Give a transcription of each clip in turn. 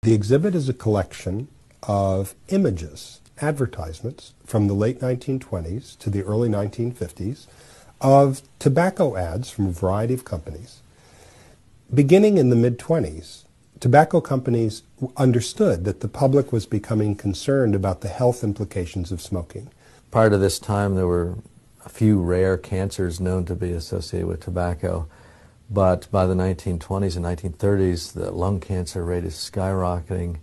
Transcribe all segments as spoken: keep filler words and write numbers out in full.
The exhibit is a collection of images, advertisements from the late nineteen twenties to the early nineteen fifties of tobacco ads from a variety of companies. Beginning in the mid twenties, tobacco companies understood that the public was becoming concerned about the health implications of smoking. Prior to this time, there were a few rare cancers known to be associated with tobacco. But by the nineteen twenties and nineteen thirties, the lung cancer rate is skyrocketing,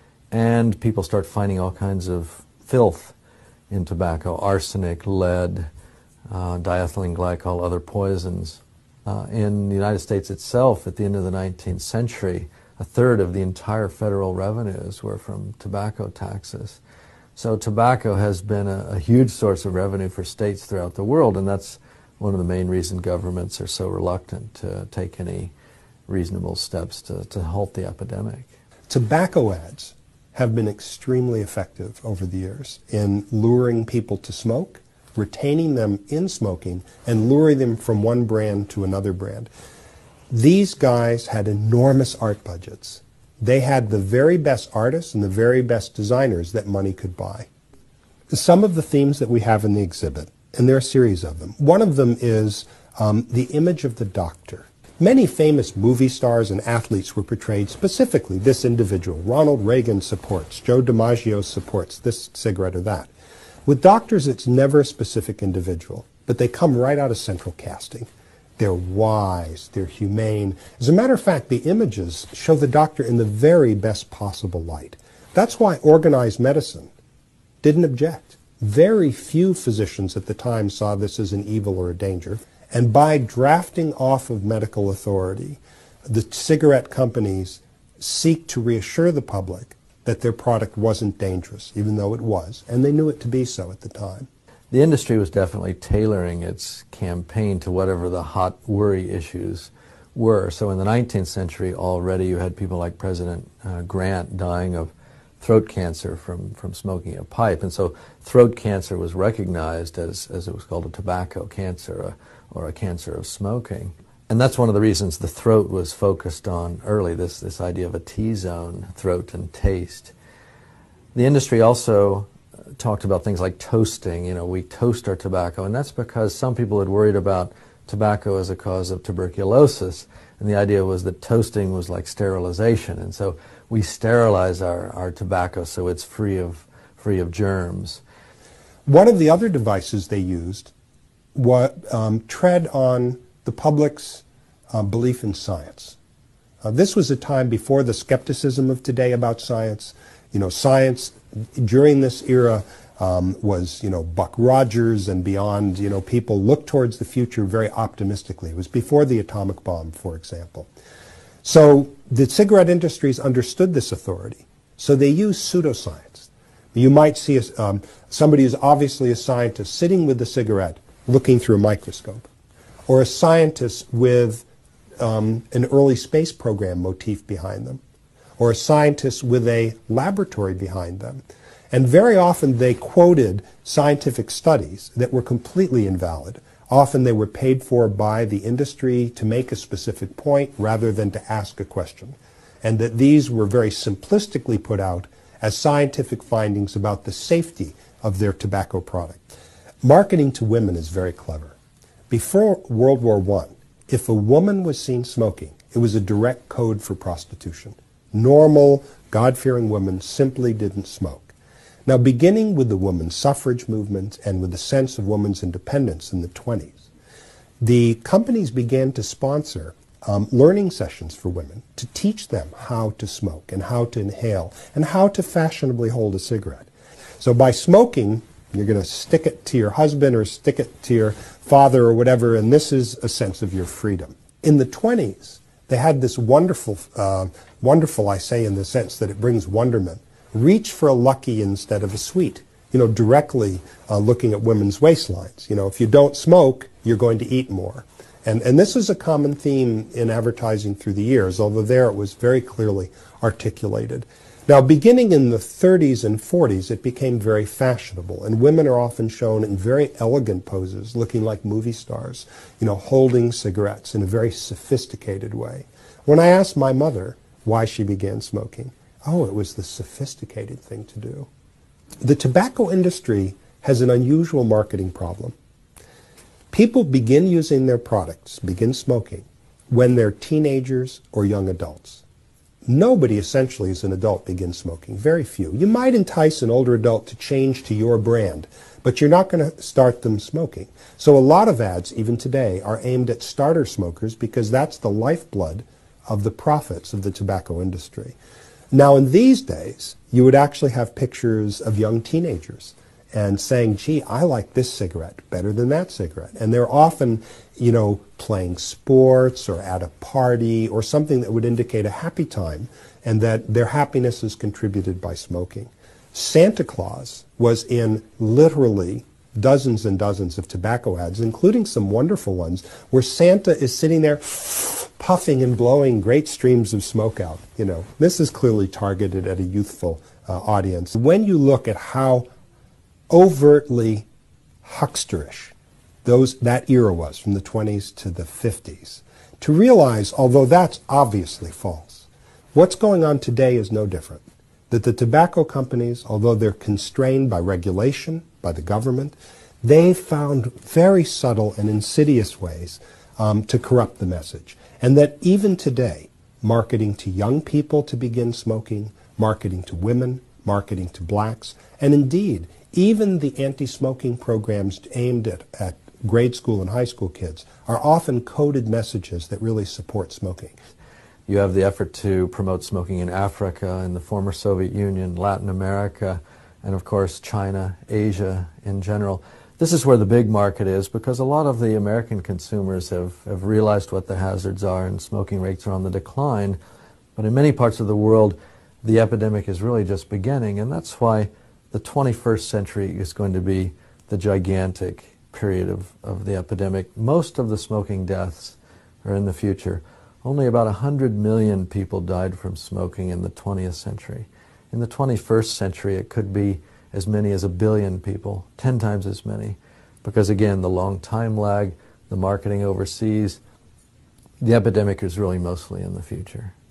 and people start finding all kinds of filth in tobacco: arsenic, lead, uh, diethylene glycol, other poisons. Uh, in the United States itself, at the end of the nineteenth century, a third of the entire federal revenues were from tobacco taxes. So tobacco has been a, a huge source of revenue for states throughout the world, and that's one of the main reasons governments are so reluctant to take any reasonable steps to, to halt the epidemic. Tobacco ads have been extremely effective over the years in luring people to smoke, retaining them in smoking, and luring them from one brand to another brand. These guys had enormous art budgets. They had the very best artists and the very best designers that money could buy. Some of the themes that we have in the exhibit, and there are a series of them. One of them is um, the image of the doctor. Many famous movie stars and athletes were portrayed specifically. This individual, Ronald Reagan supports, Joe DiMaggio supports this cigarette or that. With doctors, it's never a specific individual, but they come right out of central casting. They're wise, they're humane. As a matter of fact, the images show the doctor in the very best possible light. That's why organized medicine didn't object. Very few physicians at the time saw this as an evil or a danger. And by drafting off of medical authority, the cigarette companies seek to reassure the public that their product wasn't dangerous, even though it was, and they knew it to be so at the time. The industry was definitely tailoring its campaign to whatever the hot worry issues were. So in the nineteenth century already you had people like President uh, Grant dying of throat cancer from, from smoking a pipe. And so throat cancer was recognized as, as it was called, a tobacco cancer, a, or a cancer of smoking. And that's one of the reasons the throat was focused on early, this, this idea of a T-zone, throat and taste. The industry also talked about things like toasting. You know, we toast our tobacco, and that's because some people had worried about tobacco as a cause of tuberculosis, and the idea was that toasting was like sterilization, and so we sterilize our, our tobacco so it's free of, free of germs. One of the other devices they used was um, tread on the public's uh, belief in science. Uh, this was a time before the skepticism of today about science. You know, science during this era um, was, you know, Buck Rogers and beyond. You know, people looked towards the future very optimistically. It was before the atomic bomb, for example. So the cigarette industries understood this authority, so they used pseudoscience. You might see a, um, somebody who's obviously a scientist sitting with the cigarette looking through a microscope, or a scientist with um, an early space program motif behind them, or a scientist with a laboratory behind them. And very often they quoted scientific studies that were completely invalid. Often they were paid for by the industry to make a specific point rather than to ask a question. And that these were very simplistically put out as scientific findings about the safety of their tobacco product. Marketing to women is very clever. Before World War One, if a woman was seen smoking, it was a direct code for prostitution. Normal, God-fearing women simply didn't smoke. Now, beginning with the women's suffrage movement and with the sense of women's independence in the twenties, the companies began to sponsor um, learning sessions for women to teach them how to smoke and how to inhale and how to fashionably hold a cigarette. So by smoking, you're going to stick it to your husband or stick it to your father or whatever, and this is a sense of your freedom. In the twenties, they had this wonderful, uh, wonderful, I say in the sense that it brings wonderment, reach for a lucky instead of a sweet. You know, directly uh, looking at women's waistlines. You know, if you don't smoke, you're going to eat more. And, and this is a common theme in advertising through the years, although there it was very clearly articulated. Now, beginning in the thirties and forties, it became very fashionable, and women are often shown in very elegant poses, looking like movie stars, you know, holding cigarettes in a very sophisticated way. When I asked my mother why she began smoking, Oh, it was the sophisticated thing to do. The tobacco industry has an unusual marketing problem. People begin using their products, begin smoking, when they're teenagers or young adults. Nobody essentially as an adult begins smoking, very few. You might entice an older adult to change to your brand, but you're not going to start them smoking. So a lot of ads, even today, are aimed at starter smokers because that's the lifeblood of the profits of the tobacco industry. Now in these days, you would actually have pictures of young teenagers and saying, gee, I like this cigarette better than that cigarette. And they're often, you know, playing sports or at a party or something that would indicate a happy time and that their happiness is contributed by smoking. Santa Claus was in literally dozens and dozens of tobacco ads, including some wonderful ones where Santa is sitting there puffing and blowing great streams of smoke out. You know, this is clearly targeted at a youthful uh, audience. When you look at how overtly hucksterish those that era was, from the twenties to the fifties, to realize, although that's obviously false, what's going on today is no different. That the tobacco companies, although they're constrained by regulation, by the government, they've found very subtle and insidious ways um, to corrupt the message. And that even today, marketing to young people to begin smoking, marketing to women, marketing to blacks, and indeed, even the anti-smoking programs aimed at, at grade school and high school kids are often coded messages that really support smoking. You have the effort to promote smoking in Africa, in the former Soviet Union, Latin America, and of course China, Asia in general. This is where the big market is because a lot of the American consumers have, have realized what the hazards are and smoking rates are on the decline. But in many parts of the world, the epidemic is really just beginning, and that's why the twenty-first century is going to be the gigantic period of, of the epidemic. Most of the smoking deaths are in the future. Only about one hundred million people died from smoking in the twentieth century. In the twenty-first century, it could be as many as a billion people, ten times as many, because again, the long time lag, the marketing overseas, the epidemic is really mostly in the future.